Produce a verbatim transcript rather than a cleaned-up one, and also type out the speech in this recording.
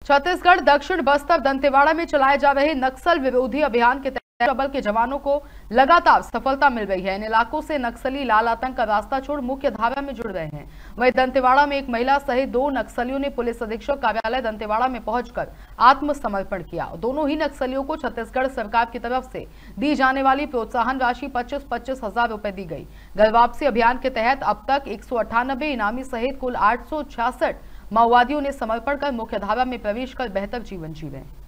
छत्तीसगढ़ दक्षिण बस्तर दंतेवाड़ा में चलाए जा रहे नक्सल विरोधी अभियान के तहत बल के जवानों को लगातार सफलता मिल रही है। इन इलाकों से नक्सली लाल आतंक का रास्ता छोड़ मुख्य धारा में जुड़ रहे हैं। वहीं दंतेवाड़ा में एक महिला सहित दो नक्सलियों ने पुलिस अधीक्षक कार्यालय दंतेवाड़ा में पहुंचकर आत्मसमर्पण किया। दोनों ही नक्सलियों को छत्तीसगढ़ सरकार की तरफ से दी जाने वाली प्रोत्साहन राशि पच्चीस पच्चीस हजार रुपए दी गई। घर वापसी अभियान के तहत अब तक एक सौ अट्ठानबे इनामी सहित कुल आठ सौ छियासठ माओवादियों ने समर्पण कर मुख्य धारा में प्रवेश कर बेहतर जीवन जी रहे हैं।